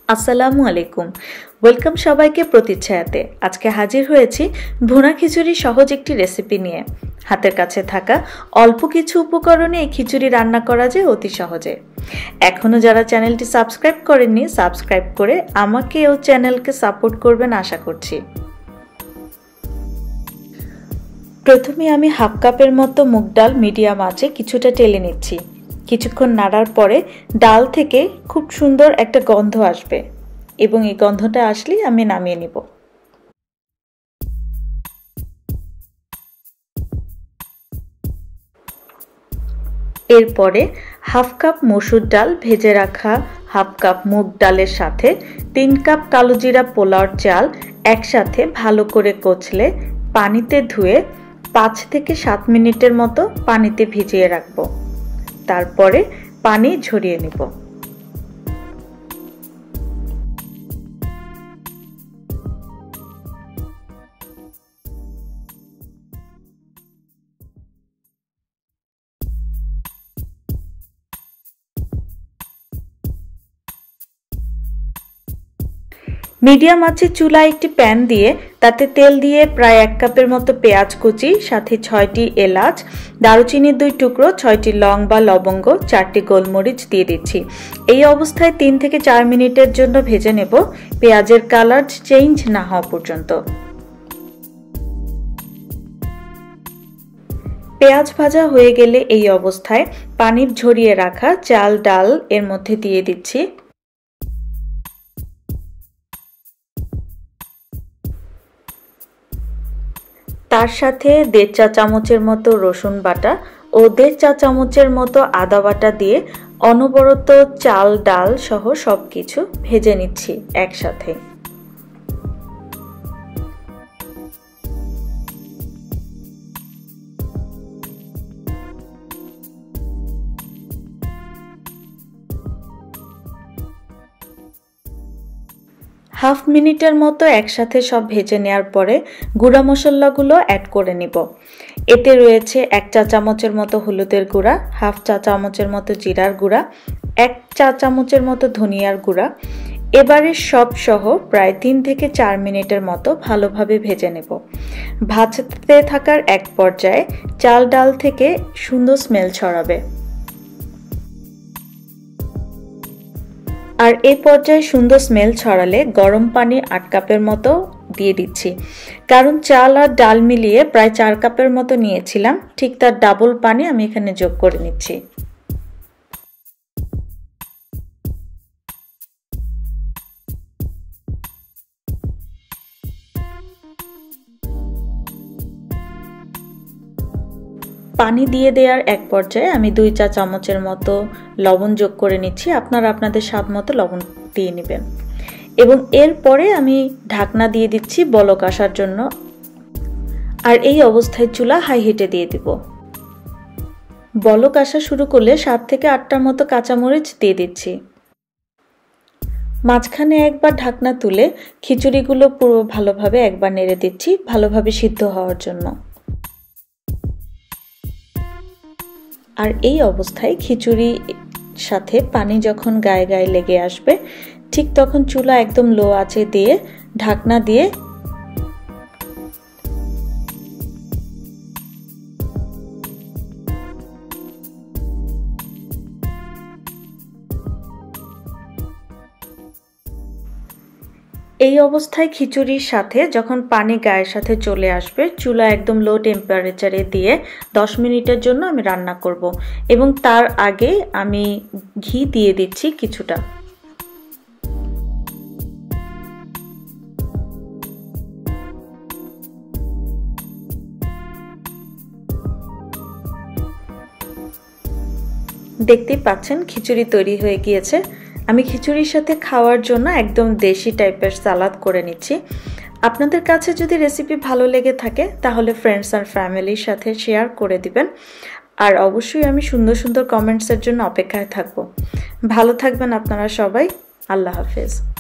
আসসালামু আলাইকুম। ওয়েলকাম সবাইকে প্রতিচ্ছায়াতে। আজকে হাজির হয়েছি ভুনা খিচুড়ি সহজ একটি রেসিপি নিয়ে। হাতের কাছে থাকা অল্প কিছু উপকরণে এই খিচুড়ি রান্না করা যায় অতি সহজে। এখনো যারা চ্যানেলটি সাবস্ক্রাইব করেননি, সাবস্ক্রাইব করে আমাকে ও চ্যানেলকে সাপোর্ট করবেন আশা করছি। প্রথমে আমি হাফ কাপের মতো মুগ ডাল মিডিয়াম আঁচে কিছুটা টেলে নিচ্ছি। কিছুক্ষণ নাড়ার পরে ডাল থেকে খুব সুন্দর একটা গন্ধ আসবে এবং এই গন্ধটা আসলেই আমি নামিয়ে নিব। এরপরে হাফ কাপ মসুর ডাল ভেজে রাখা হাফ কাপ মুগ ডালের সাথে 3 কাপ কালো জিরা পোলাওর চাল একসাথে ভালো করে কচলে পানিতে ধুয়ে 5 থেকে 7 মিনিটের মতো পানিতে ভিজিয়ে রাখবো। তারপরে পানি ঝরিয়ে নিব। মিডিয়াম আঁচে চুলায় একটি প্যান দিয়ে তাতে তেল দিয়ে প্রায় 1 কাপের মতো পেঁয়াজ কুচি, সাথে 6টি এলাচ, দারুচিনির 2 টুকরো, 6টি লং বা লবঙ্গ, 4টি গোলমরিচ দিয়ে দিচ্ছি। এই অবস্থায় 3 থেকে 4 মিনিটের জন্য ভেজে নেব, পেঁয়াজের কালার চেঞ্জ না হওয়া পর্যন্ত। পেঁয়াজ ভাজা হয়ে গেলে এই অবস্থায় পানি ঝরিয়ে রাখা চাল ডাল এর মধ্যে দিয়ে দিচ্ছি। তার সাথে 1.5 চা চামচের মতো রসুন বাটা ও 1.5 চা চামচের মতো আদা বাটা দিয়ে অনবরত চাল ডাল সহ সবকিছু ভেজে নিচ্ছি একসাথে। হাফ মিনিটের মতো একসাথে সব ভেজে নেওয়ার পরে গুঁড়া মশলাগুলো অ্যাড করে নিব। এতে রয়েছে 1 চা চামচের মতো হলুদের গুঁড়া, হাফ চা চামচের মতো জিরার গুঁড়া, 1 চা চামচের মতো ধনিয়ার গুঁড়া। এবারে সব সহ প্রায় 3 থেকে 4 মিনিটের মতো ভালোভাবে ভেজে নেব। ভাজতে থাকার এক পর্যায়ে চাল ডাল থেকে সুন্দর স্মেল ছড়াবে। আর এই পর্যায়ে সুন্দর স্মেল ছড়ালে গরম পানি 8 কাপের মতো দিয়ে দিচ্ছি। কারণ চাল আর ডাল মিলিয়ে প্রায় 4 কাপের মতো নিয়েছিলাম, ঠিক তার ডাবল পানি আমি এখানে যোগ করে নিচ্ছি। পানি দিয়ে দেওয়ার এক পর্যায়ে আমি 2 চা চামচের মতো লবণ যোগ করে নিচ্ছি। আপনারা আপনাদের স্বাদ মতো লবণ দিয়ে নেবেন এবং এরপরে আমি ঢাকনা দিয়ে দিচ্ছি বলক আসার জন্য। আর এই অবস্থায় চুলা হাই হিটে দিয়ে দিব। বলক আসা শুরু করলে 7 থেকে 8টার মতো কাঁচামরিচ দিয়ে দিচ্ছি। মাঝখানে একবার ঢাকনা তুলে খিচুড়িগুলো পুরো ভালোভাবে একবার নেড়ে দিচ্ছি, ভালোভাবে সিদ্ধ হওয়ার জন্য। আর এই অবস্থায় খিচুড়ির সাথে পানি যখন গায়ে গায়ে লেগে আসবে, ঠিক তখন চুলা একদম লো আঁচে দিয়ে ঢাকনা দিয়ে এই অবস্থায় খিচুড়ির সাথে যখন পানি গায়ের সাথে চলে আসবে, চুলা একদম লো টেম্পারেচারে দিয়ে 10 মিনিটের জন্য আমি রান্না করব এবং তার আগে আমি ঘি দিয়ে দিচ্ছি কিছুটা। দেখতেই পাচ্ছেন খিচুড়ি তৈরি হয়ে গিয়েছে। আমি খিচুড়ির সাথে খাওয়ার জন্য একদম দেশি টাইপের সালাদ করে নিচ্ছি। আপনাদের কাছে যদি রেসিপি ভালো লেগে থাকে তাহলে ফ্রেন্ডস আর ফ্যামিলির সাথে শেয়ার করে দিবেন। আর অবশ্যই আমি সুন্দর সুন্দর কমেন্টসের জন্য অপেক্ষায় থাকব। ভালো থাকবেন আপনারা সবাই। আল্লাহ হাফেজ।